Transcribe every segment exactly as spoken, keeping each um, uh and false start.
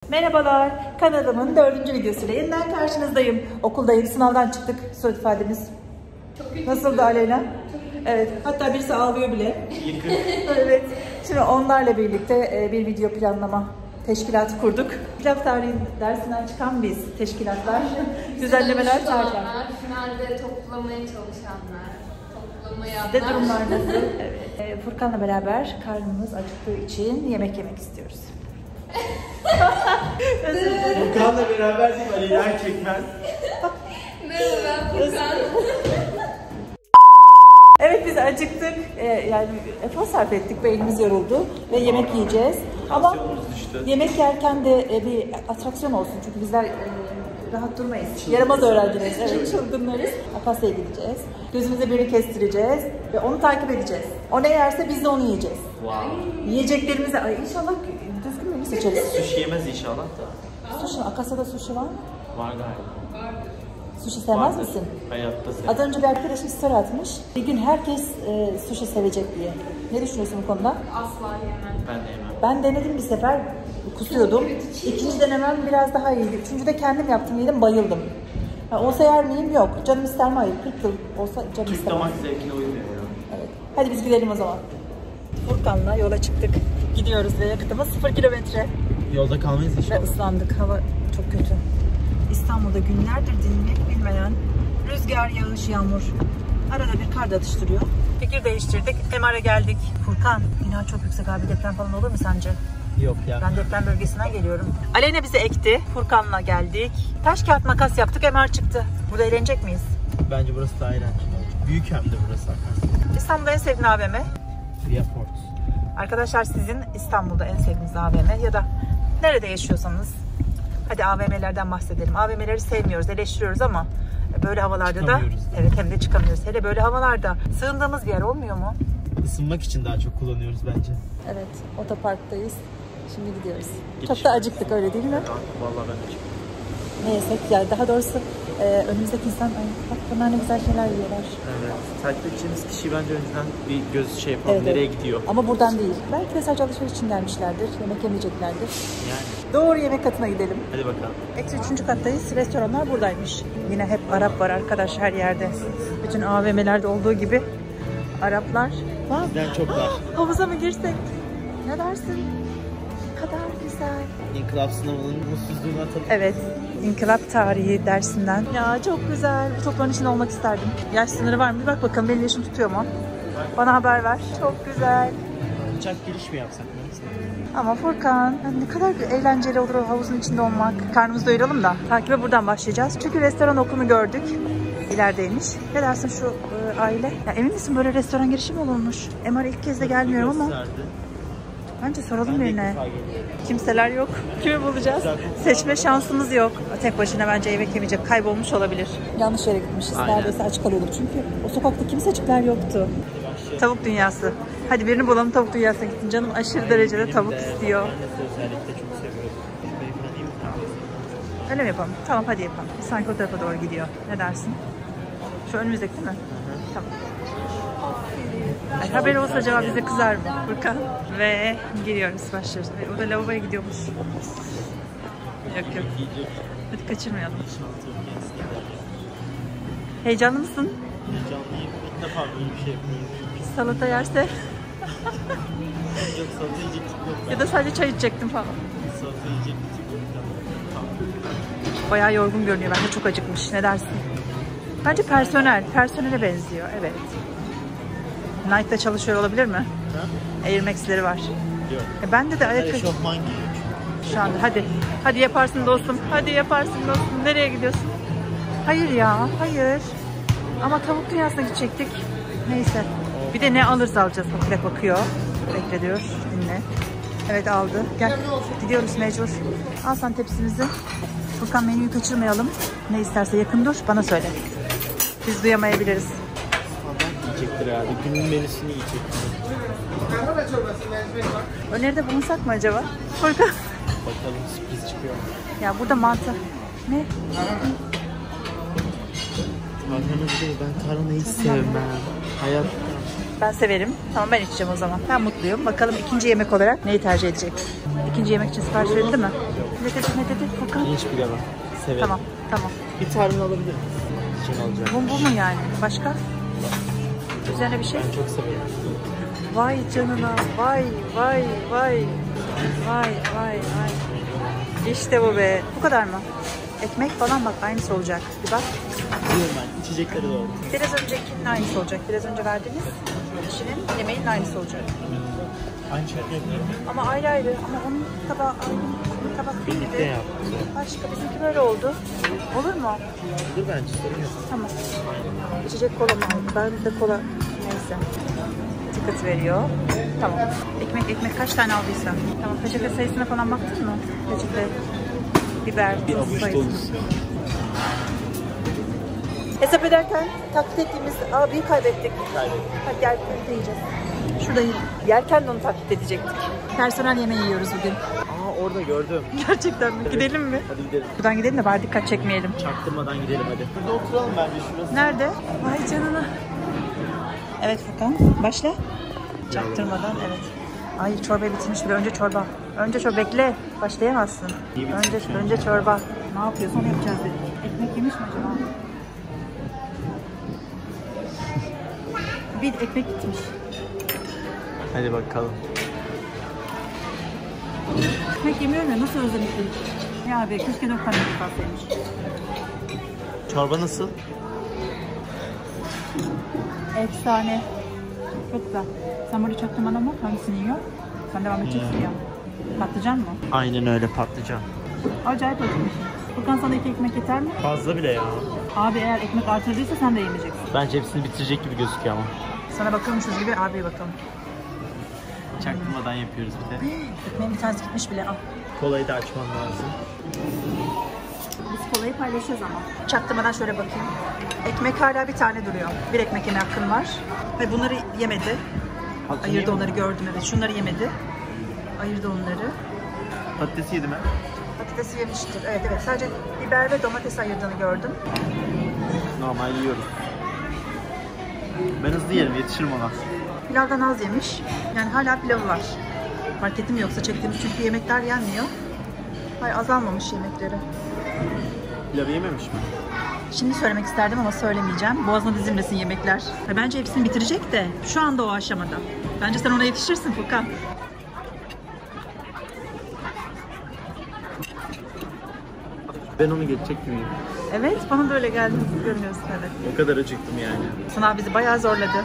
Merhabalar, kanalımın dördüncü videosuyla yeniden karşınızdayım. Okuldayım, sınavdan çıktık. Söz ifademiz. Nasıldı Aleyna? Evet, hatta birisi ağlıyor bile. Evet, şimdi onlarla birlikte bir video planlama teşkilatı kurduk. Pilav tarihi dersinden çıkan biz teşkilatlar, düzenlemeler tarihler. Finalde toplamaya çalışanlar, toplamayanlar. Sizde durumlar nasıl? Evet. Furkan'la beraber karnımız acıktığı için yemek yemek istiyoruz. Furkan'la beraber değil, Aleyna Çekmez. Merhaba ben Furkan. Evet, biz acıktık. Ee, yani efor sarf ettik, beynimiz yoruldu ve yemek yiyeceğiz. Ama yemek yerken de e, bir atraksiyon olsun çünkü bizler e, rahat durmayız. Yaramaz öğrenciler, evet, çılgınlarız. Akasya'ya gideceğiz. Gözümüze birini kestireceğiz ve onu takip edeceğiz. O ne yerse biz de onu yiyeceğiz. Wow. Yiyeceklerimizi, ay inşallah düzgün menü seçeriz. Sushi yemez inşallah da. Sushi, Akasya'da sushi var mı? Var galiba. Sushi sevmez Vardır. misin? Hayatta sevmem. Az önce bir arkadaşım story atmış. Bir gün herkes e, sushi sevecek diye. Ne düşünüyorsun bu konuda? Asla yemem. Ben de yemem. Ben denedim bir sefer, kusuyordum. İkinci denemem biraz daha iyiydi. Üçüncü de kendim yaptım, yedim, bayıldım. Ha, olsa yer miyim? Yok. Canım ister mi? Hayır. kırk yıl olsa canım Türk istemez. damak zevkine uymuyor ya. Evet. Hadi biz gidelim o zaman. Furkan'la yola çıktık. Gidiyoruz ve yakıtımız sıfır kilometre. Yolda kalmayız inşallah. Ve ıslandık. Hava çok kötü. İstanbul'da günlerdir dinmek bilmeyen rüzgar, yağış, yağmur. Arada bir kar da atıştırıyor. Fikir değiştirdik. M R'a geldik. Furkan, bina çok yüksek abi. Deprem falan olur mu sence? Yok ya. Ben deprem bölgesinden geliyorum. Aleyna bizi ekti. Furkan'la geldik. Taş kağıt makas yaptık. M R çıktı. Burada eğlenecek miyiz? Bence burası daha eğlenceli. Büyük hem de burası Akasya. İstanbul'da en sevdiğin A V M? Viaport. Arkadaşlar, sizin İstanbul'da en sevdiğiniz A V M ya da nerede yaşıyorsanız, hadi A V M'lerden bahsedelim. A V M'leri sevmiyoruz, eleştiriyoruz ama böyle havalarda da, evet, hem de çıkamıyoruz. Hele böyle havalarda sığındığımız bir yer olmuyor mu? Isınmak için daha çok kullanıyoruz bence. Evet, otoparktayız. Şimdi gidiyoruz. Geçiş. Çok da acıktık, öyle değil mi? Vallahi ben de çıkıyorum. Ne yesek ya, daha doğrusu e, önümüzdeki insan, ay bak bunlar ne güzel şeyler yiyorlar. Evet. Takip edeceğimiz kişi bence önceden bir göz şey yapalım, Evet, nereye evet. gidiyor. Ama buradan değil. Belki de sadece alışveriş için gelmişlerdir. Yemek yemeyeceklerdir. Yani. Doğru yemek katına gidelim. Hadi bakalım. Eksi üçüncü kattayız. Restoranlar buradaymış. Yine hep Arap var arkadaş her yerde. Bütün A V M'lerde olduğu gibi Araplar. Bak. Bizden çok var. Havuza mı girsek? Ne dersin? Ne kadar güzel. İnkılap sınavının mutsuzluğunu atalım. Evet. İnkılap tarihi dersinden. Ya çok güzel. Bu topların içinde olmak isterdim. Yaş sınırı var mı? Bir bak bakalım, benim yaşım tutuyor mu? Bana haber ver. Çok güzel. Uçak giriş mi yapsak? Ama Furkan, ne kadar eğlenceli olur o havuzun içinde olmak. Karnımızı doyuralım da. Takibe buradan başlayacağız. Çünkü restoran okunu gördük. İlerideymiş. Ne dersin şu e, aile? Ya emin misin böyle restoran girişi mi olurmuş? M R'a ilk kez de gelmiyorum ama. Bence soralım birine. Kimseler yok. Kimi bulacağız? Seçme şansımız yok. Tek başına bence yemek yemeyecek. Kaybolmuş olabilir. Yanlış yere gitmişiz. Aynen. Neredeyse aç kalıyorduk çünkü o sokakta kimsecikler yoktu. Tavuk dünyası. Hadi birini bulalım, tavuk dünyasına gitsin. Canım aşırı derecede tavuk istiyor. Özellikle çok seviyorum. Öyle mi yapalım? Tamam, hadi yapalım. Sanki o tarafa doğru gidiyor. Ne dersin? Şu önümüzdeki değil mi? Hı hı. Tamam. Ay, haberi olsa acaba bize kızar mı Furkan? Ve giriyoruz, başlıyoruz. O da lavaboya gidiyormuş. Yok yok. Hadi kaçırmayalım. Heyecanlı mısın? Heyecanlıyım. İlk defa böyle bir şey yapıyorum. Salata yerse? Yok, salata yiyecek tip yok. Ya da sadece çay içecektim falan. Salata yiyecek tip yok. Tamam. Bayağı yorgun görünüyor. Bence çok acıkmış. Ne dersin? Bence personel. Personele benziyor. Evet. Nike'da çalışıyor olabilir mi? Ha? Air Max'leri var. Yok. E bende de ayak... Eşofman giyiyor. Şu anda hadi. Hadi yaparsın dostum. Hadi yaparsın dostum. Nereye gidiyorsun? Hayır ya. Hayır. Ama tavuk dünyasına gidecektik. Neyse. Bir de ne alırsa alacağız. Bak bakıyor. Bekle diyor. Dinle. Evet, aldı. Gel. Gidiyoruz mecbur. Al sen tepsimizi. Furkan, menüyü kaçırmayalım. Ne isterse yakın dur. Bana söyle. Biz duyamayabiliriz. Adam yiyecektir herhalde. Günün menüsünü yiyecektir. Öneride bulunsak mı acaba? Furkan. Bakalım sürpriz çıkıyor. Ya burada mantı. Ne? Tarhana değil. Ben tarhanayı hiç sevmem. Hayatta. Ben severim. Tamam, ben içeceğim o zaman. Ben mutluyum. Bakalım ikinci yemek olarak neyi tercih edecek? İkinci yemek için sipariş verildi mi? Ne dedi ne dedi Furkan? Pirinç pilavı. Severim. Tamam tamam. Bir tarhana alabilir misin? İçine alacağım. Bu, bu mu yani? Başka? Üzerine bir şey? Ben çok severim. Vay canına. Vay vay vay. Vay vay vay. İşte bu be. Bu kadar mı? Ekmek falan bak aynısı olacak. Bir bak. Biliyorum ben. İçecekleri doğru. Biraz öncekinin aynısı olacak. Biraz önce verdiğiniz kişinin yemeğinin aynısı olacak. Aynı şey yapıyorum. Ama ayrı ayrı. Ama onun tabağı ayrı. Onun tabak Birlikte değildi. yaptım. Başka bizimki böyle oldu. Olur mu? Dur bence sorun yok. Tamam. İçecek kola mı aldım? Ben de kola neyse. Ticket veriyor. Tamam. Ekmek ekmek kaç tane aldıysan. Tamam. Peçete sayısına falan baktın mı? Peçete, biber, Bir tuz avuç sayısı. dolusu. Hesap ederken taklit ettiğimiz abiyi kaybettik. Kaybettim. Hadi gel birlikte yiyeceğiz. Şurada yerken de onu taklit edecektik. Personel yemeği yiyoruz bugün. Aa orada gördüm. Gerçekten mi? Evet. Gidelim mi? Hadi gidelim. Buradan gidelim de bari dikkat çekmeyelim. Çaktırmadan gidelim hadi. Burada oturalım bence şurası. Nerede? Vay canına. Evet Furkan, başla. Çaktırmadan, evet. Ay çorba bitirmiş bile. Önce çorba. Önce çorba. Bekle. Başlayamazsın. Önce, önce çorba. Ne yapıyorsun onu yapacağız dedik. Ekmek yemiş mi acaba? Bir ekmek gitmiş. Hadi bakalım. Ekmek yemiyorum ya, nasıl özlemişsin? Ya abi keşke dört tane ekmek alsaymış. Çorba nasıl? Efsane. Çok güzel. Sen burada çaktırmadan bak hangisini yiyor? Sen devam edeceksin ya. Patlıcan mı? Aynen öyle patlıcan. Acayip acıkmışsın. Furkan sana iki ekmek yeter mi? Fazla bile ya. Abi eğer ekmek artırdıysa sen de yemeyeceksin. Bence hepsini bitirecek gibi gözüküyor ama. Sana bakıyormuşuz gibi abiye bakalım. Çaktırmadan yapıyoruz bir de. Ekmeğin bir tanesi gitmiş bile al. Kolayı da açman lazım. Biz kolayı paylaşıyoruz ama. Çaktırmadan şöyle bakayım. Ekmek hala bir tane duruyor. Bir ekmek yeme hakkın var. Ve bunları yemedi. Ayırdı onları gördüm evet. Şunları yemedi. Ayırdı onları. Patatesi yedim ben. Patatesi yemiştir. Evet evet. Sadece biber ve domates ayırdığını gördüm. Normal yiyoruz. Ben hızlı yerim, yetişirim ona. Pilavdan az yemiş. Yani hala pilavı var. Fark ettim yoksa çektiğimiz çünkü yemekler yenmiyor. Hayır azalmamış yemekleri. Pilavı yememiş mi? Şimdi söylemek isterdim ama söylemeyeceğim. Boğazına dizilmesin yemekler. Ve bence hepsini bitirecek de şu anda o aşamada. Bence sen ona yetişirsin Furkan. Ben onu geçecek gibiyim. Evet bana da öyle geldi. Görünüyorsun evet. O kadar acıktım yani. Sınav bizi bayağı zorladı.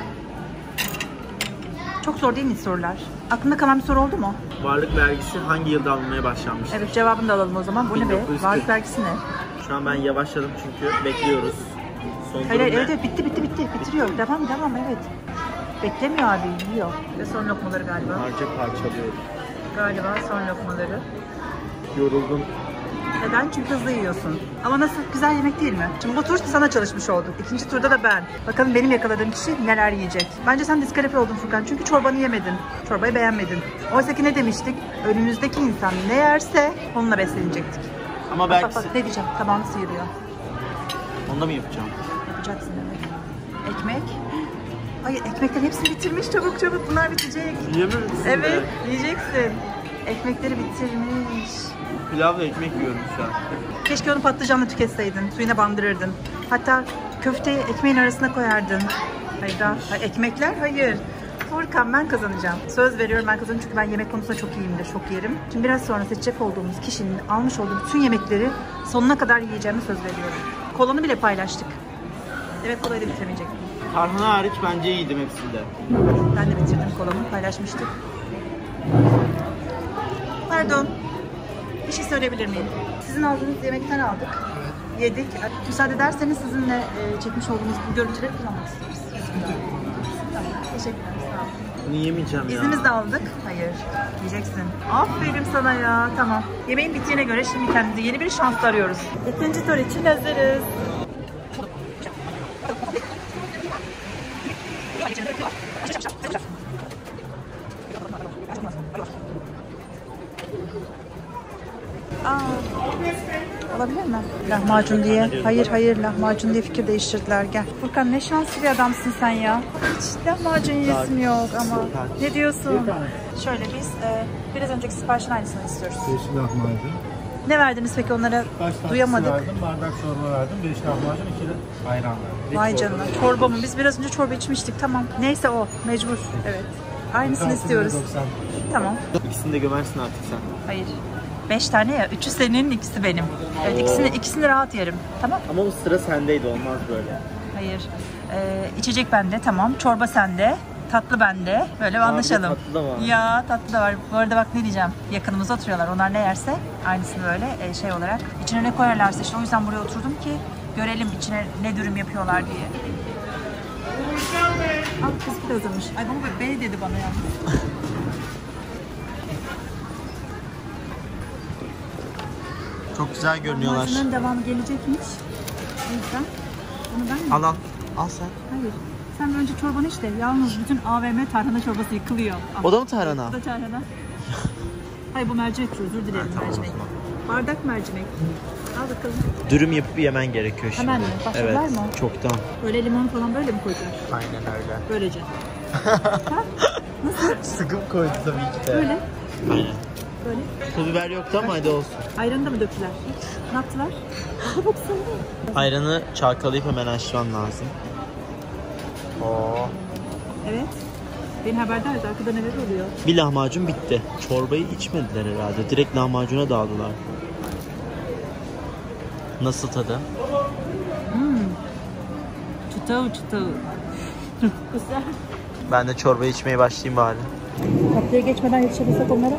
Çok zor değil mi sorular? Aklında kalan bir soru oldu mu? Varlık vergisi hangi yılda alınmaya başlanmış? Evet cevabını da alalım o zaman. Bu ne be? bin dokuz yüz kırk. Varlık vergisi ne? Şu an ben yavaşladım çünkü bekliyoruz. Son Hayır, hayır durum evet, ne? evet bitti bitti bitti. Bitiriyor. Devam devam evet. Beklemiyor abi yiyor. Ve son lokmaları galiba. Harca parçalıyorum. Galiba son lokmaları. Yoruldum. Neden? Çünkü hızlı yiyorsun. Ama nasıl? Güzel yemek değil mi? Şimdi bu tur sana çalışmış olduk. İkinci turda da ben. Bakalım benim yakaladığım kişi neler yiyecek. Bence sen diskalifiye oldun Furkan. Çünkü çorbanı yemedin. Çorbayı beğenmedin. Oysa ki ne demiştik? Önümüzdeki insan ne yerse onunla beslenecektik. Ama Bak belki bak ne diyeceğim? Tabağını sıyırıyor. onda mı yapacağım? Yapacaksın evet. Ekmek. Hayır ekmeklerin hepsini bitirmiş. Çabuk çabuk bunlar bitecek. Yiyemezsin. Evet yiyeceksin. Ekmekleri bitirmiş. Pilavla ekmek yiyorum şu an. Keşke onu patlıcanla tüketseydin. Suyuna bandırırdın. Hatta köfteyi ekmeğin arasına koyardın. Hayır daha. Hayır, ekmekler hayır. Furkan ben kazanacağım. Söz veriyorum ben kazanacağım çünkü ben yemek konusunda çok iyiyimdir. Çok yerim. Şimdi biraz sonra seçecek olduğumuz kişinin almış olduğu bütün yemekleri sonuna kadar yiyeceğime söz veriyorum. Kolanı bile paylaştık. Evet kolayı da bitiremeyecektim. Tarhana hariç bence iyiydim hepsinde. Ben de bitirdim kolamı. Paylaşmıştık. Pardon. Bir şey söyleyebilir miyim? Sizin aldığınız yemekten aldık. Evet. Yedik. Müsaade ederseniz sizinle e, çekmiş olduğumuz bu görüntüleri kullanmak istiyoruz. Tamam. Teşekkürler. Sağ olun. Bunu yemeyeceğim ya. İznimizi de aldık. Hayır. Yiyeceksin. Aferin sana ya. Tamam. Yemeğin bittiğine göre şimdi kendimize yeni bir şans arıyoruz. İkinci tur için hazırız. Aa, olabilir mi? Lahmacun diye. Hayır hayır lahmacun diye fikir değiştirdiler. Gel. Furkan ne şanslı bir adamsın sen ya. Hiç lahmacun yiyesim yok ama. Ne diyorsun? Şöyle biz e, biraz önceki siparişin aynısını istiyoruz. Yeşil lahmacun. Ne verdiniz peki onlara? Baş tatlısı Duyamadık. verdim, bardak çorba verdim, beş lahmacun, iki de ayran verdim. Vay canına. Çorba mı? Biz biraz önce çorba içmiştik. Tamam. Neyse o. Mecbur. Evet. Aynısını istiyoruz. Tamam. İkisini de gömersin artık sen. Hayır. Beş tane ya. Üçü senin, ikisi benim. Evet, ikisini, ikisini rahat yerim. Tamam. Ama bu sıra sendeydi, olmaz böyle. Hayır. Ee, içecek bende. Tamam. Çorba sende. Tatlı bende. Böyle anlaşalım. Tatlı da var. Ya tatlı da var. Bu arada bak ne diyeceğim. Yakınımıza oturuyorlar. Onlar ne yerse aynısını böyle e, şey olarak. İçine ne koyarlarsa işte o yüzden buraya oturdum ki görelim içine ne dürüm yapıyorlar diye. Al kız da uzamış. Ay baba bey dedi bana ya. Çok güzel görünüyorlar. Lahmacunların devamı gelecekmiş. O yüzden bunu ben mi? Al al. Al sen. Hayır. Sen önce çorbanı iç de. Yalnız bütün A V M tarhana çorbası yıkılıyor. Al. O da mı tarhana? Bu da tarhana. Hayır bu mercimek, özür dilerim, tamam, mercimek. Bardak mercimek. Al bakalım. Dürüm yapıp yemen gerekiyor şimdi. Hemen mi? Başladılar evet, mı? çoktan. Böyle limon falan böyle mi koydular? Aynen öyle. Böylece. Ha? Nasıl? Sıkıp koydu tabii ki de. Böyle. Aynen. Böyle. Pul biber yoktu ama hadi olsun. Ayranı da mı döktüler? Ne yaptılar? Aa baksana. Ayranı çalkalayıp hemen açman lazım. Oo. Evet. Beni haberdarız. Arkada neler oluyor? Bir lahmacun bitti. Çorbayı içmediler herhalde. Direkt lahmacuna dağıldılar. Nasıl tadı? Hmm. Çıtav çıtav. Güzel. Ben de çorbayı içmeye başlayayım bari. Tatlıya geçmeden yetişebilsek onlara.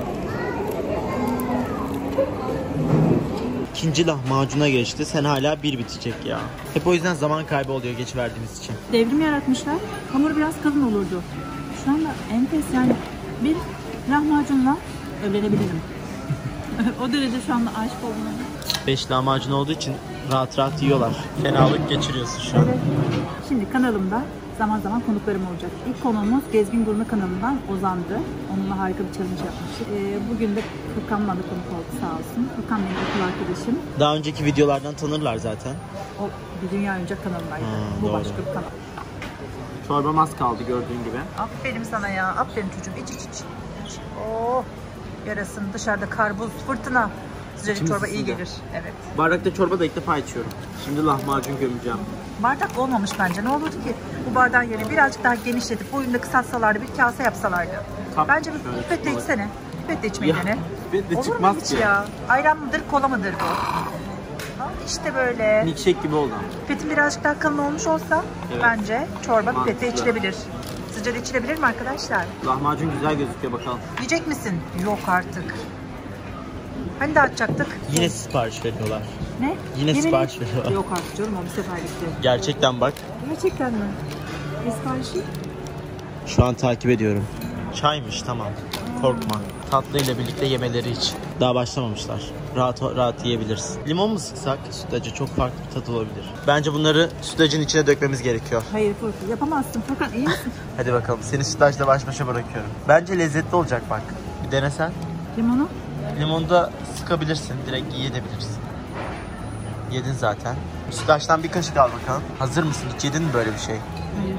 İkinci lahmacuna geçti. Sen hala bir bitecek ya. Hep o yüzden zaman kaybı oluyor geç verdiğimiz için. Devrim yaratmışlar. Hamur biraz kalın olurdu. Şu anda enfes yani bir lahmacunla öğrenebilirim. O derece şu anda aşık oldum. Beş lahmacun olduğu için rahat rahat yiyorlar. Fenalık geçiriyorsun şu an. Evet. Şimdi kanalımda zaman zaman konuklarım olacak. İlk konuğumuz Gezgin Gurme kanalından Ozan'dı. Onunla harika bir challenge yapmıştık. Ee, bugün de Furkan'la da konuk oldu sağ olsun. Furkan benim okul arkadaşım. Daha önceki videolardan tanırlar zaten. O bir dünya oyuncak kanalındaydı. Ha, Bu doğru. başka bir kanal. Çorbam az kaldı gördüğün gibi. Aferin sana ya. Aferin çocuğum. İç iç iç. Oh. Yarasın dışarıda kar, buz, fırtına. Sıcacık İçimiz çorba iyi ısındı. gelir. Evet. Bardakta çorba da ilk defa içiyorum. Şimdi lahmacun gömeceğim. Bardak olmamış bence. Ne olurdu ki bu bardağın yerini birazcık daha genişletip boyunda kısaltsalardı, bir kase yapsalardı. Kap, bence bir şöyle pipetle çıkmalı. içsene. Pipetle içmeyi Ya, dene. pipetle Olur mu çıkmaz hiç ki. ya? Ayran mıdır, kola mıdır bu? Ha, İşte böyle. Milkshake gibi oldu. Pipetin birazcık daha kalın olmuş olsa Evet. bence çorba Mantıklı. pipetle içilebilir. Sıcak içilebilir mi arkadaşlar? Lahmacun güzel gözüküyor bakalım. Yiyecek misin? Yok artık. Hani dağıtacaktık? Yine sipariş veriyorlar. Ne? Yine Yemin- sipariş veriyorlar. Yok artık canım o bir seferlikti. Gerçekten bak. Gerçekten mi? Ne siparişi? Şu an takip ediyorum. Çaymış tamam. Korkma. Tatlıyla birlikte yemeleri iç. Daha başlamamışlar. Rahat rahat yiyebilirsin. Limon mu sıksak sütlacı çok farklı bir tat olabilir. Bence bunları sütlacın içine dökmemiz gerekiyor. Hayır Furkan yapamazsın. Furkan iyi misin? Hadi bakalım seni sütlacla baş başa bırakıyorum. Bence lezzetli olacak bak. Bir denesen. Limonu? Limonu da sıkabilirsin. Direkt yiyebilirsin. Yedin zaten. Sütlaçtan bir kaşık al bakalım. Hazır mısın? Hiç yedin mi böyle bir şey? Hayır.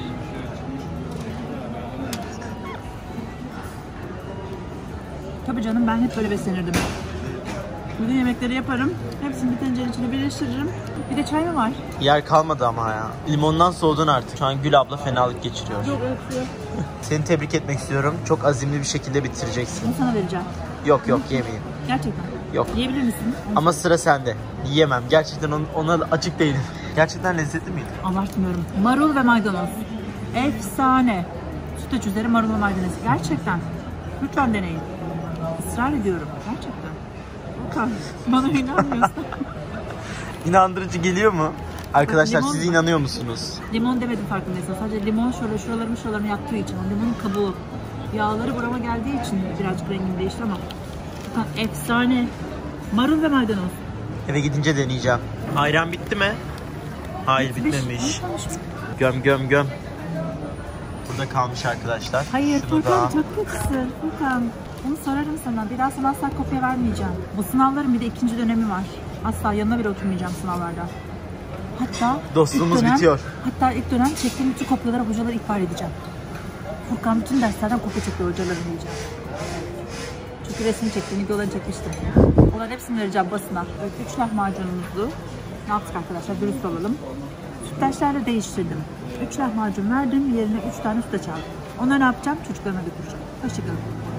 Tabii canım ben hep böyle beslenirdim. Bütün yemekleri yaparım. Hepsini bir tencerenin içine birleştiririm. Bir de çay mı var? Yer kalmadı ama ya. Limondan soğudun artık. Şu an Gül abla fenalık geçiriyor. Yok öpüyor. Seni tebrik etmek istiyorum. Çok azimli bir şekilde bitireceksin. Bunu sana vereceğim. Yok yok yemeyeyim. Gerçekten. Yok. Yiyebilir misin? Ama sıra sende. Yiyemem. Gerçekten on- ona açık değilim. Gerçekten lezzetli miydi? Abartmıyorum. Marul ve maydanoz. Efsane. Sütlaç üzeri marul ve maydanoz. Gerçekten. Lütfen deneyin. Israr ediyorum. Gerçekten. Furkan, bana inanmıyorsun. İnandırıcı geliyor mu? Arkadaşlar limon- siz inanıyor musunuz? Limon demedim farkındaysan. Sadece limon şöyle şuralarımı şuralarımı yaktığı için. O limonun kabuğu. Yağları burama geldiği için birazcık rengini değişti ama. Furkan, efsane. Marul ve maydanoz. Eve gidince deneyeceğim. Ayran bitti mi? Hayır bitmemiş. Göm göm göm. Burada kalmış arkadaşlar. Hayır Şunu Furkan da- çok kötüsün. Furkan onu sorarım sana. Bir daha sana asla kopya vermeyeceğim. Bu sınavların bir de ikinci dönemi var. Asla yanına bile oturmayacağım sınavlarda. Hatta Dostluğumuz ilk dönem, bitiyor. Hatta ilk dönem çektiğim bütün kopyaları hocalara ihbar edeceğim. Furkan bütün derslerden kopya çekiyor hocalarım diyeceğim. Çok Çünkü resim çektim, videolarını çekmiştim. Onların hepsini vereceğim basına. Evet, üç lahmacunumuzdu. Ne yaptık arkadaşlar? Dürüst olalım. Sütlaçlarla değiştirdim. üç lahmacun verdim, yerine üç tane sütlaç aldım. Onları ne yapacağım? Çocuklarıma götüreceğim. Hoşçakalın.